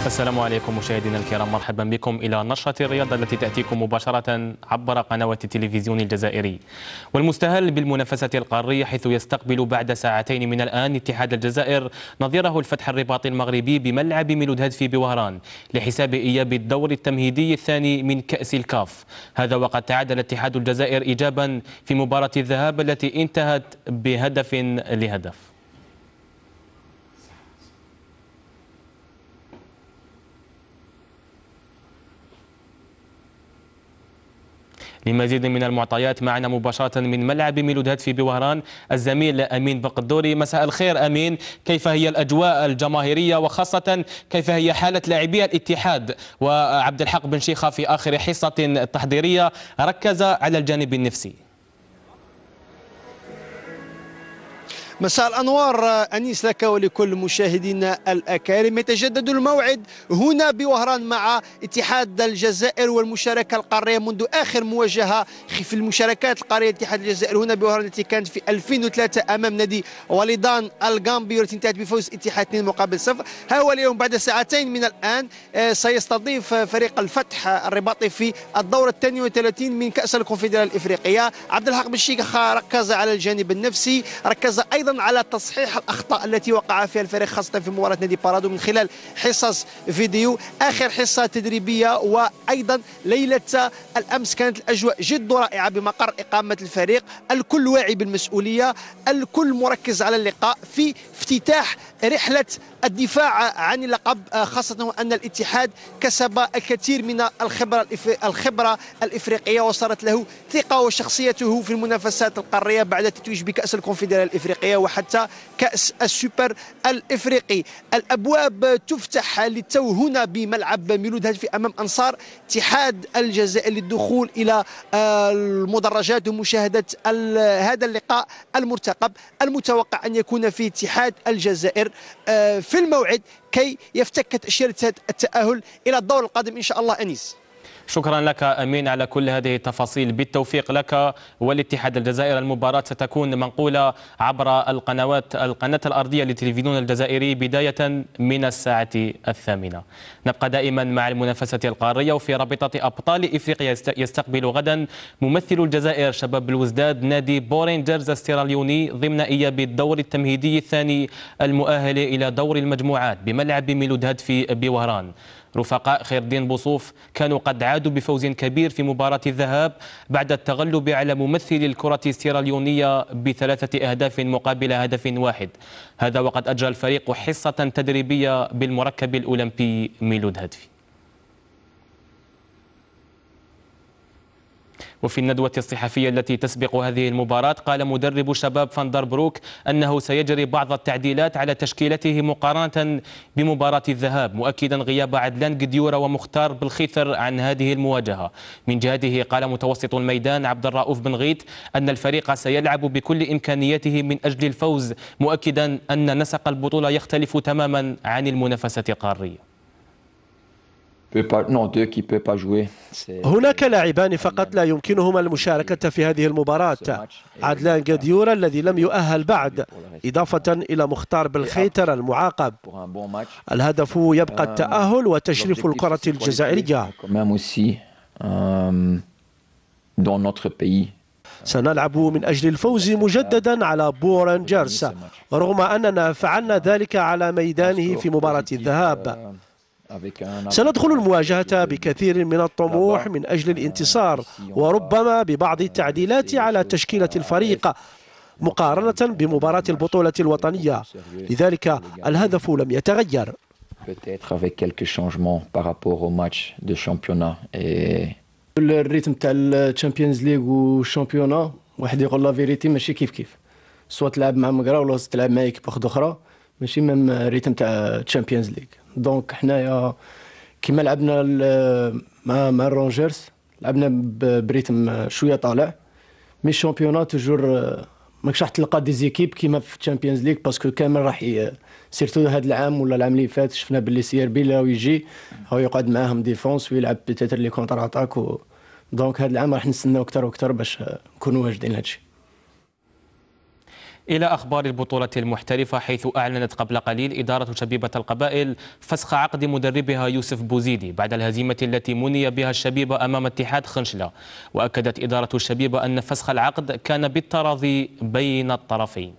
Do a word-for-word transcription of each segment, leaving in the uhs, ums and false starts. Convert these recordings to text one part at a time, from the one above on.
السلام عليكم مشاهدينا الكرام، مرحبا بكم إلى نشرة الرياضة التي تأتيكم مباشرة عبر قنوات التلفزيون الجزائري. والمستهل بالمنافسة القارية، حيث يستقبل بعد ساعتين من الآن اتحاد الجزائر نظيره الفتح الرباطي المغربي بملعب ميلود هدفي بوهران لحساب إياب الدور التمهيدي الثاني من كأس الكاف. هذا وقد تعادل اتحاد الجزائر إيجابا في مباراة الذهاب التي انتهت بهدف لهدف. لمزيد من المعطيات معنا مباشرة من ملعب ميلود هدفي بوهران الزميل أمين بقدوري. مساء الخير أمين، كيف هي الأجواء الجماهيرية وخاصة كيف هي حالة لاعبي الاتحاد؟ وعبد الحق بن شيخة في آخر حصة تحضيرية ركز على الجانب النفسي. مساء الأنوار أنيس لك ولكل مشاهدينا الأكارم. يتجدد الموعد هنا بوهران مع اتحاد الجزائر والمشاركة القارية منذ آخر مواجهة في المشاركات القارية. اتحاد الجزائر هنا بوهران التي كانت في ألفين وثلاثة أمام نادي وليدان الغامبي والتي انتهت بفوز اتحاد اثنين مقابل صفر. ها هو اليوم بعد ساعتين من الآن سيستضيف فريق الفتح الرباطي في الدور الثاني والثلاثين من كأس الكونفدرالية الإفريقية. عبد الحق بن شيخة ركز على الجانب النفسي، ركز أيضا على تصحيح الأخطاء التي وقع فيها الفريق خاصة في مباراة نادي بارادو من خلال حصص فيديو. آخر حصة تدريبية وأيضا ليلة الأمس كانت الأجواء جد رائعة بمقر إقامة الفريق، الكل واعي بالمسؤولية، الكل مركز على اللقاء في افتتاح رحلة الدفاع عن اللقب، خاصة أن الاتحاد كسب الكثير من الخبرة الخبرة الإفريقية وصارت له ثقة وشخصيته في المنافسات القارية بعد التتويج بكأس الكونفدرالية الإفريقية وحتى كأس السوبر الإفريقي. الأبواب تفتح للتو هنا بملعب ميلود هدفي أمام أنصار اتحاد الجزائر للدخول إلى المدرجات ومشاهدة هذا اللقاء المرتقب المتوقع أن يكون في اتحاد الجزائر في الموعد كي يفتك تأشيرة التأهل إلى الدور القادم إن شاء الله. أنيس، شكرا لك أمين على كل هذه التفاصيل، بالتوفيق لك والاتحاد الجزائر. المباراة ستكون منقولة عبر القنوات القناة الأرضية للتلفزيون الجزائري بداية من الساعة الثامنة. نبقى دائما مع المنافسة القارية، وفي رابطة أبطال إفريقيا يستقبل غدا ممثل الجزائر شباب الوزداد نادي بورينجرز السيراليوني ضمن إياب الدور التمهيدي الثاني المؤهل إلى دور المجموعات بملعب ميلود هدفي بوهران. رفقاء خير الدين بوصوف كانوا قد عادوا بفوز كبير في مباراة الذهاب بعد التغلب على ممثل الكرة السيراليونية بثلاثة أهداف مقابل هدف واحد. هذا وقد أجرى الفريق حصة تدريبية بالمركب الأولمبي ميلود هدفي. وفي الندوة الصحفية التي تسبق هذه المباراة قال مدرب شباب فاندر بروك أنه سيجري بعض التعديلات على تشكيلته مقارنة بمباراة الذهاب، مؤكدا غياب عدلان قديورة ومختار بالخيثر عن هذه المواجهة. من جهته قال متوسط الميدان عبد الرؤوف بن غيت أن الفريق سيلعب بكل إمكانياته من أجل الفوز، مؤكدا أن نسق البطولة يختلف تماما عن المنافسة القارية. هناك لاعبان فقط لا يمكنهما المشاركة في هذه المباراة، عدلان قديورة الذي لم يؤهل بعد، إضافة إلى مختار بالخيتر المعاقب. الهدف يبقى التأهل وتشريف الكرة الجزائرية. سنلعب من أجل الفوز مجددا على بورينجرز رغم أننا فعلنا ذلك على ميدانه في مباراة الذهاب. سندخل المواجهة بكثير من الطموح من أجل الانتصار، وربما ببعض التعديلات على تشكيلة الفريق مقارنة بمباراة البطولة الوطنية، لذلك الهدف لم يتغير. الريتم تاع الشامبيونز ليغ والشامبيونا واحد يقول لا فيريتي ماشي كيف كيف، سواء تلعب مع مقرا ولا تلعب مع ايكيب اخرى ماشي ميم ريتم تاع الشامبيونز ليغ. دونك حنايا كيما لعبنا مع مع الرونجرز لعبنا بريتم شويه طالع، مي الشامبيونا توجور ماكش راح تلقى دي زيكيب كيما في الشامبيونز ليغ، باسكو كامل راح سيرتو هذا العام ولا العام اللي فات شفنا باللي سي ار بي لا يجي هو يقعد معاهم ديفونس ويلعب بيتيتر لي كونتر اتاك و... دونك هذا العام راح نستناو اكثر واكثر باش نكونوا واجدين لهادشي. إلى أخبار البطولة المحترفة، حيث أعلنت قبل قليل إدارة شبيبة القبائل فسخ عقد مدربها يوسف بوزيدي بعد الهزيمة التي مني بها الشبيبة أمام اتحاد خنشلة. وأكدت إدارة الشبيبة أن فسخ العقد كان بالتراضي بين الطرفين.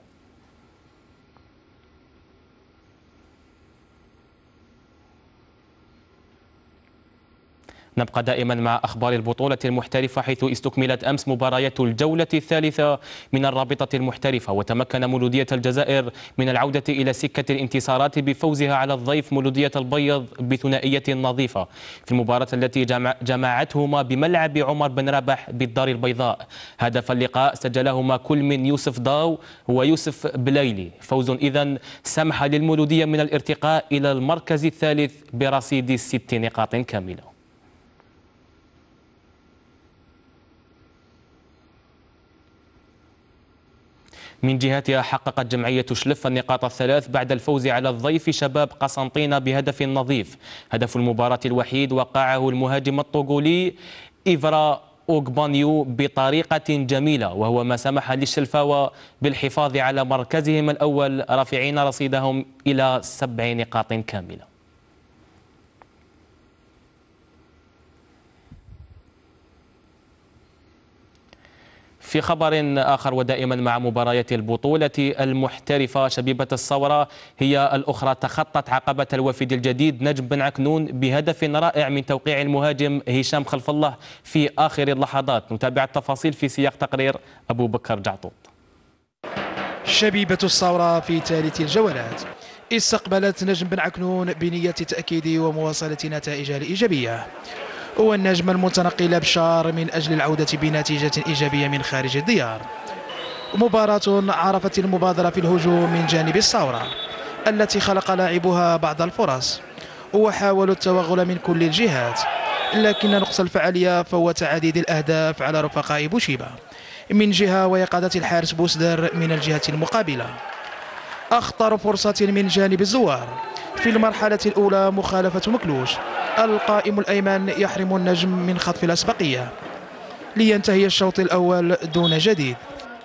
نبقى دائما مع أخبار البطولة المحترفة، حيث استكملت أمس مباريات الجولة الثالثة من الرابطة المحترفة، وتمكن مولودية الجزائر من العودة إلى سكة الانتصارات بفوزها على الضيف مولودية البيض بثنائية نظيفة في المباراة التي جمعتهما بملعب عمر بن رباح بالدار البيضاء. هدف اللقاء سجلهما كل من يوسف ضاو ويوسف بليلي. فوز إذن سمح للمولودية من الارتقاء إلى المركز الثالث برصيد ست نقاط كاملة. من جهتها حققت جمعية شلف النقاط الثلاث بعد الفوز على الضيف شباب قسنطينة بهدف نظيف. هدف المباراة الوحيد وقعه المهاجم الطوغولي إيفرا أوغبانيو بطريقة جميلة، وهو ما سمح للشلفاوة بالحفاظ على مركزهم الأول رافعين رصيدهم إلى سبع نقاط كاملة. في خبر آخر ودائما مع مباريات البطولة المحترفة، شبيبة الصورة هي الأخرى تخطت عقبة الوافد الجديد نجم بن عكنون بهدف رائع من توقيع المهاجم هشام خلف الله في آخر اللحظات. نتابع التفاصيل في سياق تقرير أبو بكر جعطوط. شبيبة الصورة في ثالث الجولات استقبلت نجم بن عكنون بنية تأكيد ومواصلة نتائجها الإيجابية. هو النجم المتنقل بشار من أجل العودة بنتيجة إيجابية من خارج الديار. مباراة عرفت المبادرة في الهجوم من جانب الصورة التي خلق لاعبها بعض الفرص وحاولوا التوغل من كل الجهات، لكن نقص الفعالية فهو تعديد الأهداف على رفقاء بوشيبة من جهة وإقادة الحارس بوسدر من الجهة المقابلة. أخطر فرصة من جانب الزوار في المرحلة الأولى مخالفة مكلوش، القائم الأيمن يحرم النجم من خطف الأسبقية لينتهي الشوط الأول دون جديد.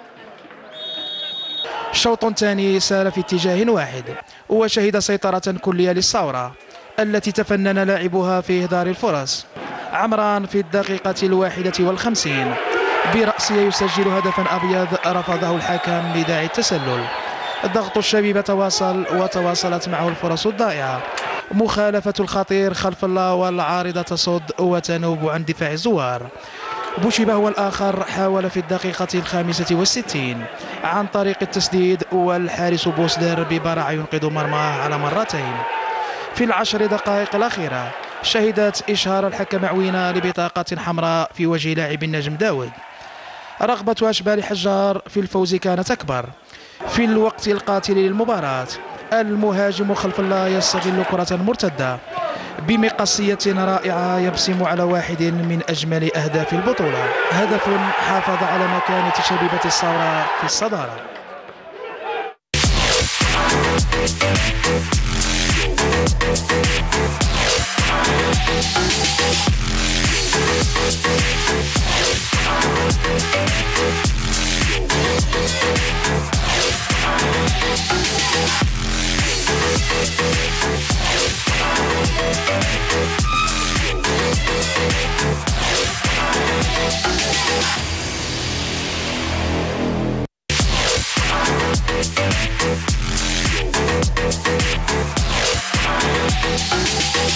شوط ثاني سار في اتجاه واحد وشهد سيطرة كلية للثورة التي تفنن لاعبها في إهدار الفرص. عمران في الدقيقة الواحدة والخمسين برأسه يسجل هدفا أبيض رفضه الحكم بداعي التسلل. ضغط الشبيبة تواصل وتواصلت معه الفرص الضائعة. مخالفة الخطير خلف الله والعارضة تصد وتنوب عن دفاع الزوار. بوشيبة هو الآخر حاول في الدقيقة الخامسة والستين عن طريق التسديد والحارس بوسدر ببراعة ينقذ مرماه على مرتين. في العشر دقائق الأخيرة شهدت إشهار الحكم عوينة لبطاقة حمراء في وجه لاعب النجم داود. رغبة أشبال حجار في الفوز كانت أكبر. في الوقت القاتل للمباراة المهاجم خلف الله يستغل كرة مرتدة بمقصية رائعة يبصم على واحد من أجمل أهداف البطولة، هدف حافظ على مكانة شبيبة الثورة في الصدارة. We'll be right back.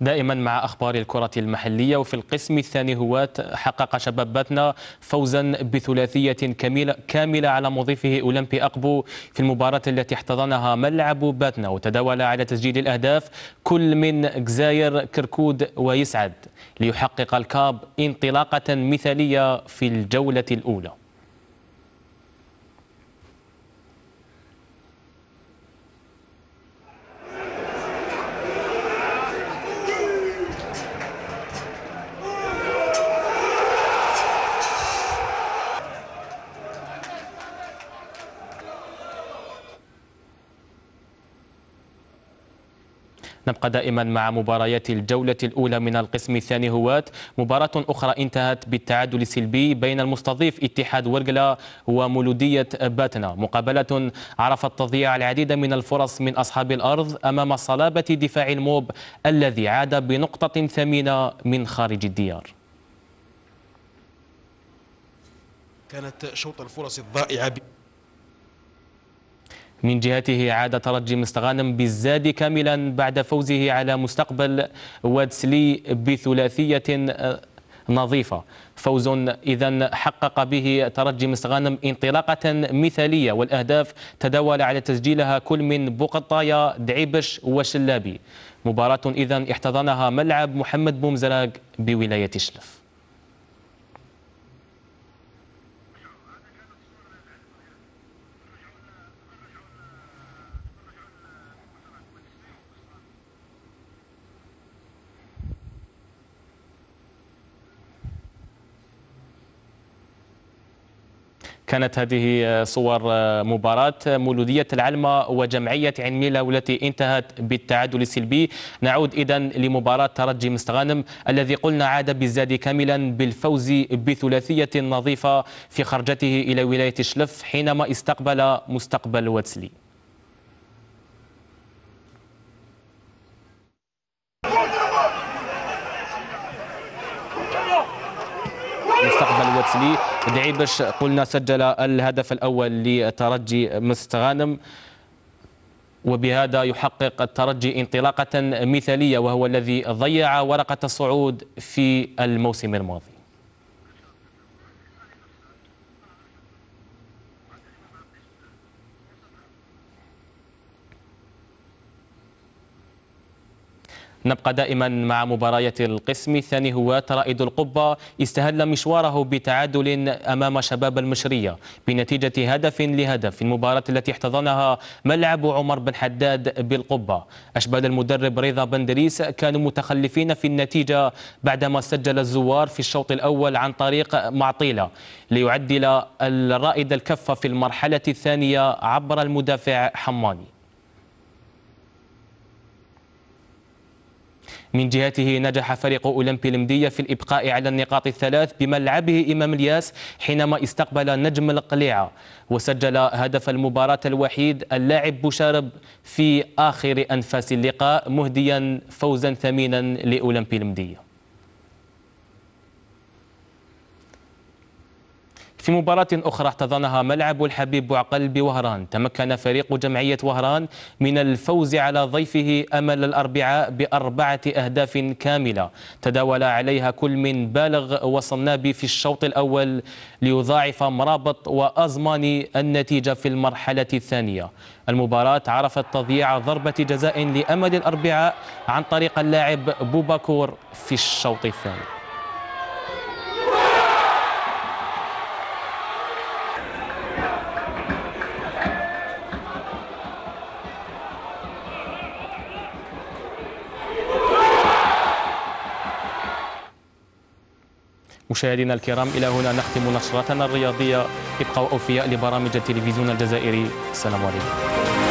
دائما مع أخبار الكرة المحلية. وفي القسم الثاني هواة حقق شباب باتنا فوزا بثلاثية كاملة كاملة على مضيفه أولمبي أقبو في المباراة التي احتضنها ملعب باتنا، وتداول على تسجيل الأهداف كل من جزاير كركود ويسعد ليحقق الكاب انطلاقة مثالية في الجولة الأولى. نبقى دائما مع مباريات الجولة الأولى من القسم الثاني هواة. مباراة أخرى انتهت بالتعادل السلبي بين المستضيف اتحاد ورقلة ومولودية باتنا، مقابلة عرفت تضييع العديد من الفرص من أصحاب الأرض أمام صلابة دفاع الموب الذي عاد بنقطة ثمينة من خارج الديار. كانت شوط الفرص الضائعة ب... من جهته عاد ترجي مستغانم بالزاد كاملا بعد فوزه على مستقبل وادسلي بثلاثية نظيفة. فوز إذن حقق به ترجي مستغانم انطلاقة مثالية، والأهداف تداول على تسجيلها كل من بوقطايا دعيبش وشلابي. مباراة إذن احتضنها ملعب محمد بومزراق بولاية شلف. كانت هذه صور مباراة مولودية العلمة وجمعية عين ميلا والتي انتهت بالتعادل السلبي. نعود إذن لمباراة ترجي مستغانم الذي قلنا عاد بالزاد كاملا بالفوز بثلاثية نظيفة في خرجته إلى ولاية شلف حينما استقبل مستقبل واتسلي. مستقبل واتسلي دعيبش قلنا سجل الهدف الأول لترجي مستغانم، وبهذا يحقق الترجي انطلاقة مثالية وهو الذي ضيع ورقة الصعود في الموسم الماضي. نبقى دائما مع مباريات القسم الثاني هواة. رائد القبة استهل مشواره بتعادل أمام شباب المشرية بنتيجة هدف لهدف في المباراة التي احتضنها ملعب عمر بن حداد بالقبة. أشبال المدرب رضا بندريس كانوا متخلفين في النتيجة بعدما سجل الزوار في الشوط الأول عن طريق معطيلة ليعدل الرائد الكفة في المرحلة الثانية عبر المدافع حماني. من جهته نجح فريق أولمبي المدية في الإبقاء على النقاط الثلاث بملعبه إمام الياس حينما استقبل نجم القليعة، وسجل هدف المباراة الوحيد اللاعب بوشارب في آخر أنفاس اللقاء مهديا فوزا ثمينا لأولمبي المدية. في مباراة أخرى احتضنها ملعب الحبيب بوعقل بوهران، تمكن فريق جمعية وهران من الفوز على ضيفه أمل الأربعاء بأربعة أهداف كاملة تداول عليها كل من بالغ وصنابي في الشوط الأول ليضاعف مرابط وأزماني النتيجة في المرحلة الثانية. المباراة عرفت تضييع ضربة جزاء لأمل الأربعاء عن طريق اللاعب بوباكور في الشوط الثاني. مشاهدينا الكرام، إلى هنا نختم نشرتنا الرياضية. ابقوا أوفياء لبرامج التلفزيون الجزائري. السلام عليكم.